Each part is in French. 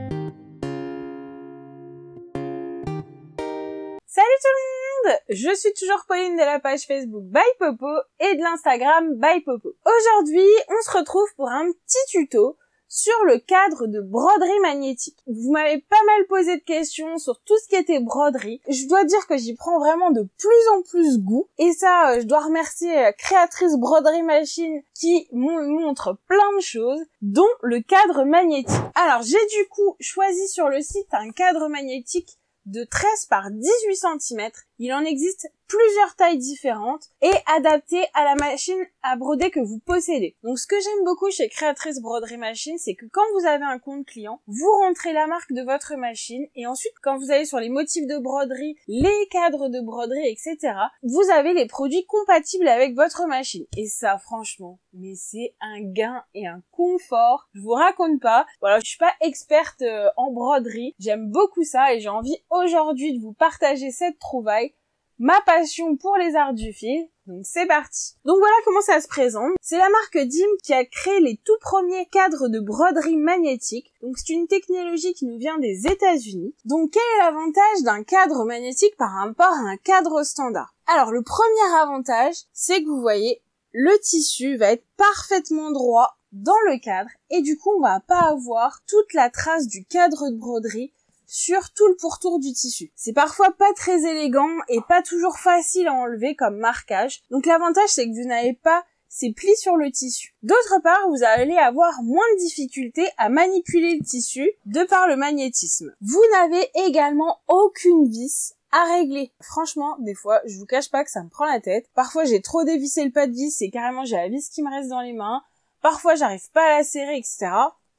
Salut tout le monde! Je suis toujours Pauline de la page Facebook By Popo et de l'Instagram By Popo. Aujourd'hui, on se retrouve pour un petit tuto sur le cadre de broderie magnétique. Vous m'avez pas mal posé de questions sur tout ce qui était broderie. Je dois dire que j'y prends vraiment de plus en plus goût. Et ça, je dois remercier Créatrice Broderie Machine qui me montre plein de choses, dont le cadre magnétique. Alors, j'ai du coup choisi sur le site un cadre magnétique de 13 par 18 cm. Il en existe plusieurs tailles différentes et adaptées à la machine à broder que vous possédez. Donc ce que j'aime beaucoup chez Créatrice Broderie Machine, c'est que quand vous avez un compte client, vous rentrez la marque de votre machine et ensuite quand vous allez sur les motifs de broderie, les cadres de broderie, etc., vous avez les produits compatibles avec votre machine. Et ça, franchement, mais c'est un gain et un confort. Je vous raconte pas. Voilà, je suis pas experte en broderie. J'aime beaucoup ça et j'ai envie aujourd'hui de vous partager cette trouvaille, ma passion pour les arts du fil. Donc c'est parti. Donc voilà comment ça se présente. C'est la marque Dim qui a créé les tout premiers cadres de broderie magnétique. Donc c'est une technologie qui nous vient des États-Unis. Donc quel est l'avantage d'un cadre magnétique par rapport à un cadre standard? Alors le premier avantage, c'est que vous voyez, le tissu va être parfaitement droit dans le cadre et du coup on va pas avoir toute la trace du cadre de broderie sur tout le pourtour du tissu. C'est parfois pas très élégant et pas toujours facile à enlever comme marquage. Donc l'avantage c'est que vous n'avez pas ces plis sur le tissu. D'autre part, vous allez avoir moins de difficultés à manipuler le tissu de par le magnétisme. Vous n'avez également aucune vis à régler. Franchement, des fois, je vous cache pas que ça me prend la tête. Parfois, j'ai trop dévissé le pas de vis et carrément j'ai la vis qui me reste dans les mains. Parfois, j'arrive pas à la serrer, etc.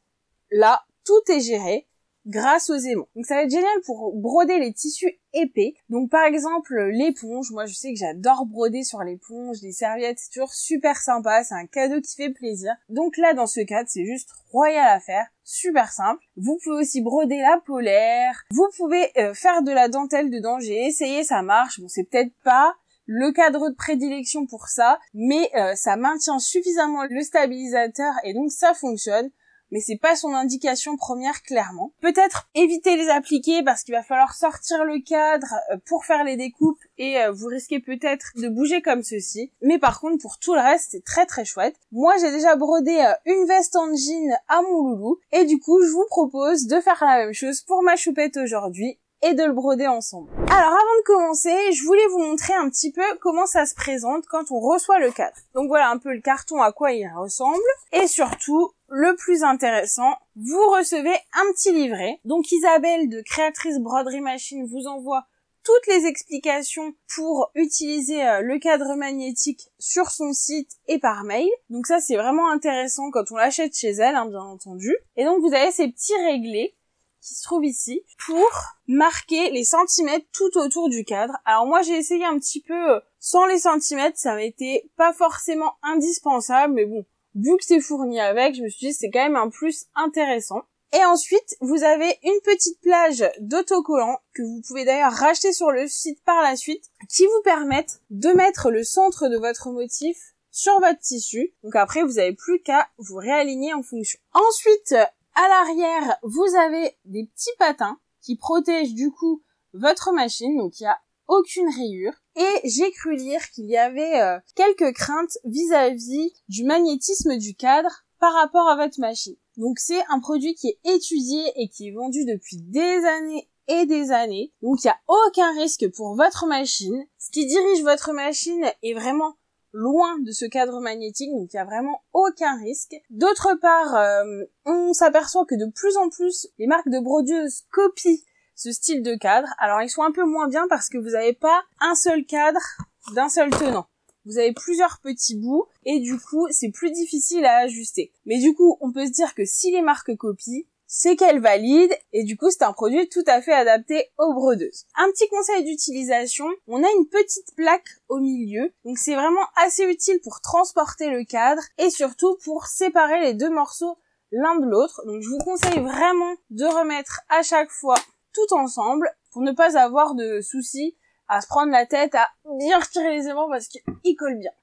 Là, tout est géré grâce aux aimants. Donc ça va être génial pour broder les tissus épais. Donc par exemple l'éponge, moi je sais que j'adore broder sur l'éponge, les serviettes, c'est toujours super sympa, c'est un cadeau qui fait plaisir. Donc là dans ce cadre c'est juste royal à faire, super simple. Vous pouvez aussi broder la polaire, vous pouvez faire de la dentelle dedans, j'ai essayé, ça marche, bon c'est peut-être pas le cadre de prédilection pour ça, mais ça maintient suffisamment le stabilisateur et donc ça fonctionne. Mais c'est pas son indication première clairement. Peut-être éviter les appliquer parce qu'il va falloir sortir le cadre pour faire les découpes et vous risquez peut-être de bouger comme ceci. Mais par contre pour tout le reste c'est très très chouette. Moi j'ai déjà brodé une veste en jean à mon loulou et du coup je vous propose de faire la même chose pour ma choupette aujourd'hui et de le broder ensemble. Alors avant de commencer, je voulais vous montrer un petit peu comment ça se présente quand on reçoit le cadre. Donc voilà un peu le carton à quoi il ressemble et surtout le plus intéressant, vous recevez un petit livret. Donc Isabelle de Créatrice Broderie Machine vous envoie toutes les explications pour utiliser le cadre magnétique sur son site et par mail. Donc ça c'est vraiment intéressant quand on l'achète chez elle, hein, bien entendu. Et donc vous avez ces petits réglés qui se trouvent ici pour marquer les centimètres tout autour du cadre. Alors moi j'ai essayé un petit peu sans les centimètres, ça m'a été pas forcément indispensable, mais bon, vu que c'est fourni avec, je me suis dit c'est quand même un plus intéressant. Et ensuite, vous avez une petite plage d'autocollants que vous pouvez d'ailleurs racheter sur le site par la suite qui vous permettent de mettre le centre de votre motif sur votre tissu. Donc après, vous n'avez plus qu'à vous réaligner en fonction. Ensuite, à l'arrière, vous avez des petits patins qui protègent du coup votre machine, donc il n'y a aucune rayure. Et j'ai cru lire qu'il y avait quelques craintes vis-à-vis du magnétisme du cadre par rapport à votre machine. Donc c'est un produit qui est étudié et qui est vendu depuis des années et des années. Donc il n'y a aucun risque pour votre machine. Ce qui dirige votre machine est vraiment loin de ce cadre magnétique, donc il n'y a vraiment aucun risque. D'autre part, on s'aperçoit que de plus en plus, les marques de brodeuses copient ce style de cadre. Alors ils sont un peu moins bien parce que vous n'avez pas un seul cadre d'un seul tenant. Vous avez plusieurs petits bouts et du coup, c'est plus difficile à ajuster. Mais du coup, on peut se dire que si les marques copient, c'est qu'elles valident et du coup c'est un produit tout à fait adapté aux brodeuses. Un petit conseil d'utilisation, on a une petite plaque au milieu, donc c'est vraiment assez utile pour transporter le cadre et surtout pour séparer les deux morceaux l'un de l'autre. Donc je vous conseille vraiment de remettre à chaque fois tout ensemble pour ne pas avoir de soucis à se prendre la tête à bien retirer les aimants parce qu'ils collent bien.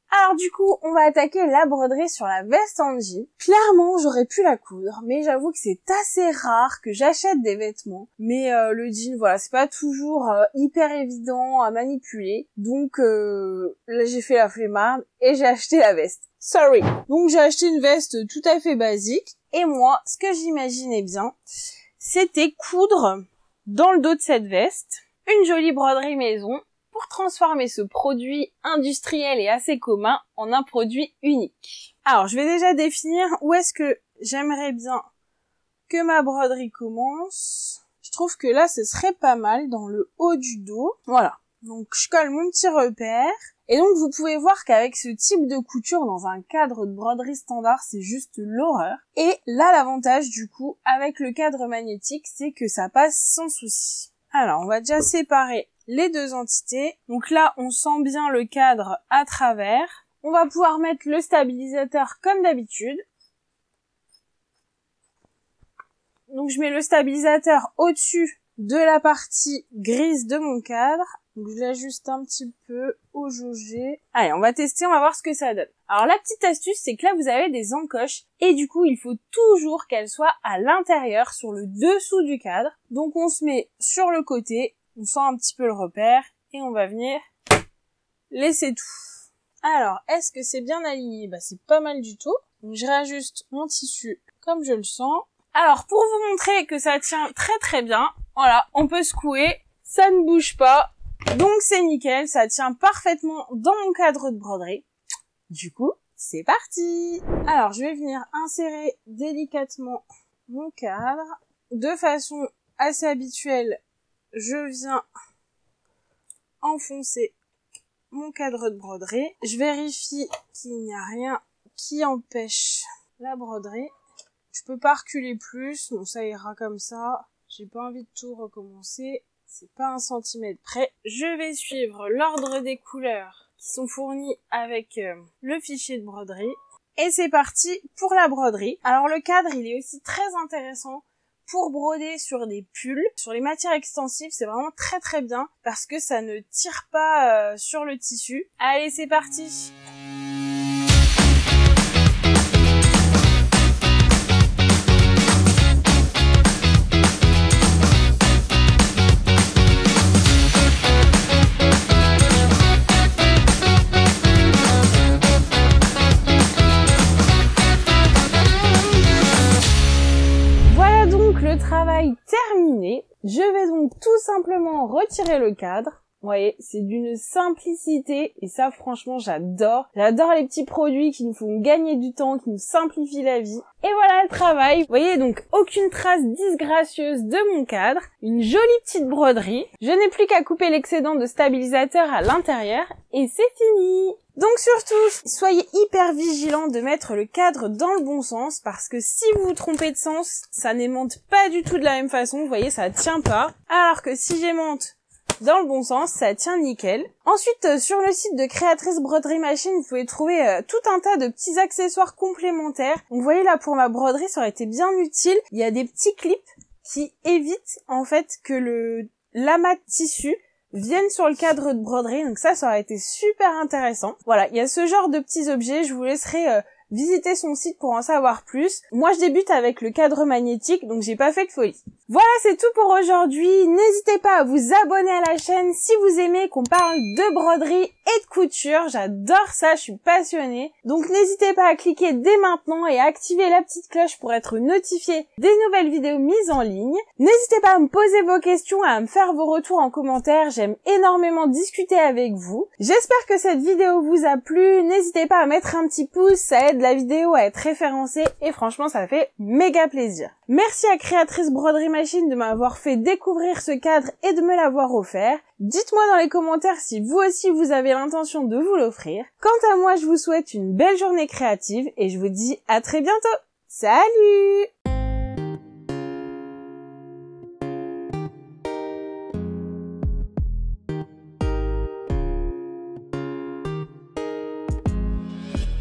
Alors du coup, on va attaquer la broderie sur la veste en jean. Clairement, j'aurais pu la coudre, mais j'avoue que c'est assez rare que j'achète des vêtements. Mais le jean, voilà, c'est pas toujours hyper évident à manipuler. Donc là, j'ai fait la flemmarde et j'ai acheté la veste. Sorry. Donc j'ai acheté une veste tout à fait basique. Et moi, ce que j'imaginais bien, c'était coudre dans le dos de cette veste une jolie broderie maison pour transformer ce produit industriel et assez commun en un produit unique. Alors, je vais déjà définir où est-ce que j'aimerais bien que ma broderie commence. Je trouve que là, ce serait pas mal dans le haut du dos. Voilà. Donc, je colle mon petit repère. Et donc, vous pouvez voir qu'avec ce type de couture dans un cadre de broderie standard, c'est juste l'horreur. Et là, l'avantage, du coup, avec le cadre magnétique, c'est que ça passe sans souci. Alors, on va déjà séparer les deux entités. Donc là, on sent bien le cadre à travers. On va pouvoir mettre le stabilisateur comme d'habitude. Donc je mets le stabilisateur au-dessus de la partie grise de mon cadre. Donc je l'ajuste un petit peu au jaugé. Allez, on va tester, on va voir ce que ça donne. Alors la petite astuce, c'est que là vous avez des encoches et du coup il faut toujours qu'elles soient à l'intérieur, sur le dessous du cadre. Donc on se met sur le côté, on sent un petit peu le repère et on va venir laisser tout. Alors, est-ce que c'est bien aligné? Bah c'est pas mal du tout. Donc je réajuste mon tissu comme je le sens. Alors pour vous montrer que ça tient très très bien, voilà, on peut secouer, ça ne bouge pas. Donc c'est nickel, ça tient parfaitement dans mon cadre de broderie. Du coup, c'est parti! Alors je vais venir insérer délicatement mon cadre. De façon assez habituelle, je viens enfoncer mon cadre de broderie. Je vérifie qu'il n'y a rien qui empêche la broderie. Je peux pas reculer plus, bon ça ira comme ça. J'ai pas envie de tout recommencer. C'est pas 1 centimètre près. Je vais suivre l'ordre des couleurs qui sont fournies avec le fichier de broderie. Et c'est parti pour la broderie. Alors le cadre, il est aussi très intéressant pour broder sur des pulls. Sur les matières extensives, c'est vraiment très très bien parce que ça ne tire pas sur le tissu. Allez, c'est parti! Le travail terminé, je vais donc tout simplement retirer le cadre. Vous voyez, c'est d'une simplicité et ça franchement j'adore. J'adore les petits produits qui nous font gagner du temps, qui nous simplifient la vie. Et voilà le travail. Vous voyez donc aucune trace disgracieuse de mon cadre, une jolie petite broderie. Je n'ai plus qu'à couper l'excédent de stabilisateur à l'intérieur et c'est fini. Donc surtout, soyez hyper vigilants de mettre le cadre dans le bon sens parce que si vous vous trompez de sens, ça n'aimante pas du tout de la même façon. Vous voyez, ça tient pas. Alors que si j'aimante dans le bon sens, ça tient nickel. Ensuite, sur le site de Créatrice Broderie Machine, vous pouvez trouver tout un tas de petits accessoires complémentaires. Donc vous voyez là, pour ma broderie, ça aurait été bien utile. Il y a des petits clips qui évitent en fait que l'amas de tissu viennent sur le cadre de broderie, donc ça aurait été super intéressant. Voilà, il y a ce genre de petits objets, je vous laisserai visiter son site pour en savoir plus. Moi je débute avec le cadre magnétique, donc j'ai pas fait de folie. Voilà, c'est tout pour aujourd'hui. N'hésitez pas à vous abonner à la chaîne si vous aimez qu'on parle de broderie et de couture. J'adore ça, je suis passionnée. Donc n'hésitez pas à cliquer dès maintenant et à activer la petite cloche pour être notifié des nouvelles vidéos mises en ligne. N'hésitez pas à me poser vos questions, à me faire vos retours en commentaire. J'aime énormément discuter avec vous. J'espère que cette vidéo vous a plu. N'hésitez pas à mettre un petit pouce, ça aide la vidéo à être référencée et franchement ça fait méga plaisir. Merci à Créatrice Broderie Machine de m'avoir fait découvrir ce cadre et de me l'avoir offert. Dites-moi dans les commentaires si vous aussi vous avez l'intention de vous l'offrir. Quant à moi, je vous souhaite une belle journée créative et je vous dis à très bientôt. Salut!